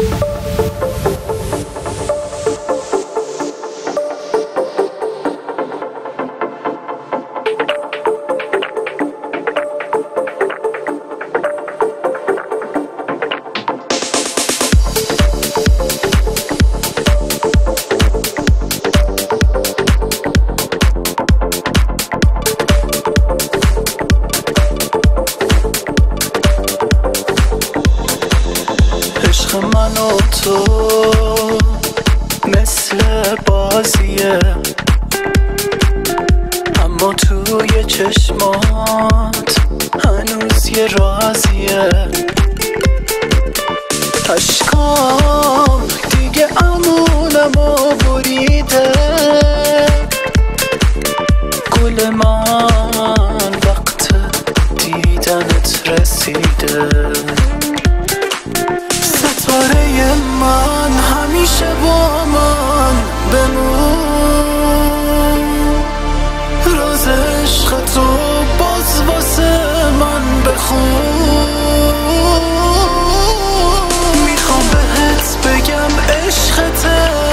عشق من و تو مثل بازیه، اما توی چشمات هنوز یه رازیه. اشکام دیگه امونمو بریده، گل من وقت دیدنت رسیده. ستاره من همیشه با من بمون، راز عشق تو باز واسه من بخون. میخوام بهت بگم عشقت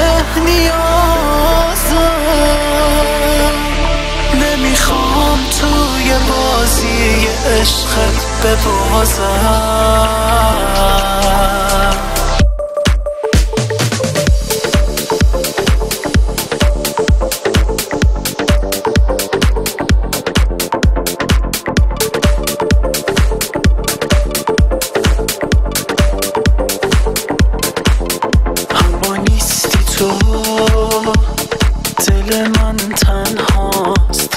نیازم، نمیخوام توی بازی عشقت ببازم. تو دل من تنهاست،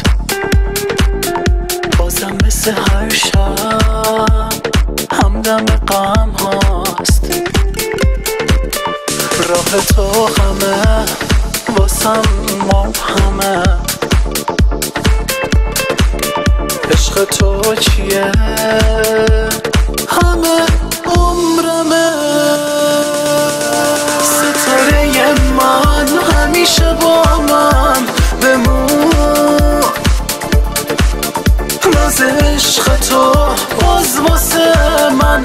بازم مثل هر شب همدم غم هاست. راه تو همه واسم مبهمه، عشق تو چیه همه عمرمه. ستاره من همیشه با من بمون، راز عشق تو باز واسه من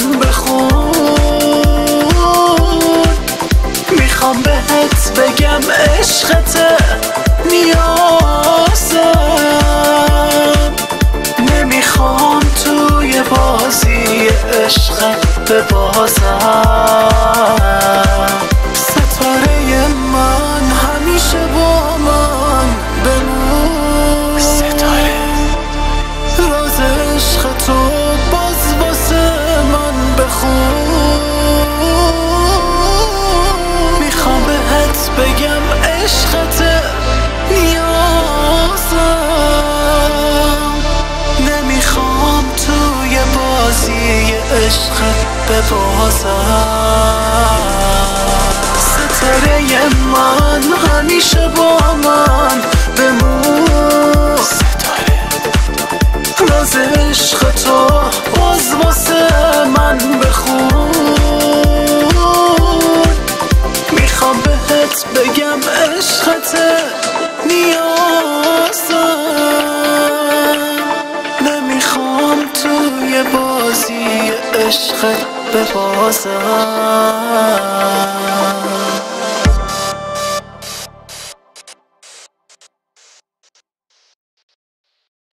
بخون. میخوام بهت بگم عشقت نیازم، نمیخوام توی بازی عشقت ببازم. ستاره من همیشه با من بمون، ستاره راز عشق تو باز واسه من بخون. میخوام بهت بگم عشقت نیازم، نمیخوام توی بازی عشقت ببازم. ستاره من همیشه با من بمون، ستاره راز عشق تو باز واسه من بخون. میخوام بهت بگم عشقت نیازم، نمیخوام توی بازی عشقت ببازم.